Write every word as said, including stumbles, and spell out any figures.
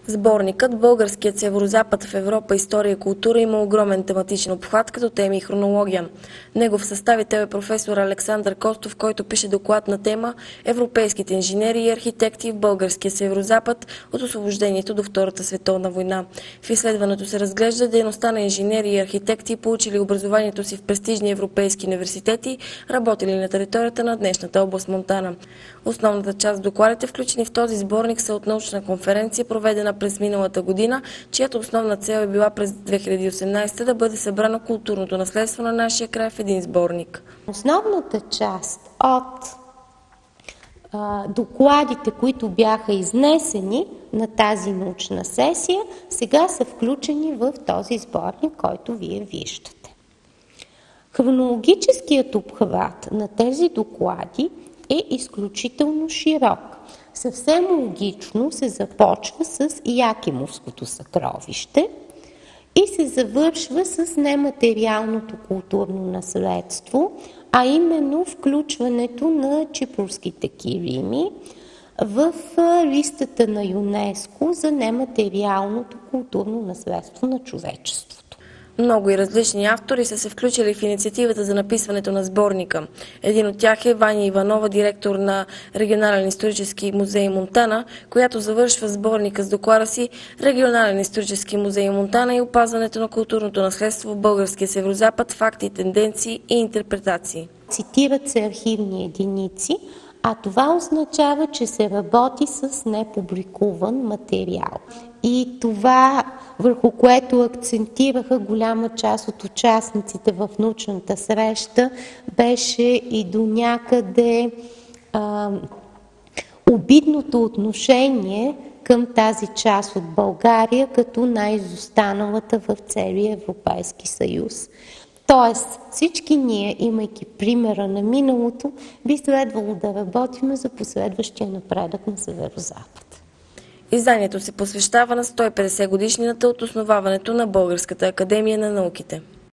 Сборникът «Българският северозапад в Европа, история и култура» има огромен тематичен обхват като теми и хронология. Негов съставител е професор Александър Костов, който пише доклад на тема «Европейските инженери и архитекти в българския северозапад от освобождението до Втората световна война». В изследването се разглежда дейността на инженери и архитекти, получили образованието си в престижни европейски университети, работили на територията на днешната област Монтана. Основната част от докладите, включени в този сборник, са от научна конференция, проведена през миналата година, чиято основна цел е била през две хиляди и осемнадесета да бъде събрано културното наследство на нашия край в един сборник. Основната част от а, докладите, които бяха изнесени на тази научна сесия, сега са включени в този сборник, който вие виждате. Хронологическият обхват на тези доклади е изключително широк. Съвсем логично се започва с Якимовското съкровище и се завършва с нематериалното културно наследство, а именно включването на чипурските килими в листата на ЮНЕСКО за нематериалното културно наследство на човечеството. Много и различни автори са се включили в инициативата за написването на сборника. Един от тях е Ваня Иванова, директор на Регионален исторически музей Монтана, която завършва сборника с доклада си «Регионален исторически музей Монтана и опазването на културното наследство в българския северозапад, факти, тенденции и интерпретации». Цитират се архивни единици, а това означава, че се работи с непубликуван материал. И това, върху което акцентираха голяма част от участниците в научната среща, беше и до някъде а, обидното отношение към тази част от България, като най-изостаналата в целия Европейски съюз. Тоест, всички ние, имайки примера на миналото, би следвало да работим за последващия напредък на Северозапад. Изданието се посвещава на сто и петдесет годишнината от основаването на Българската академия на науките.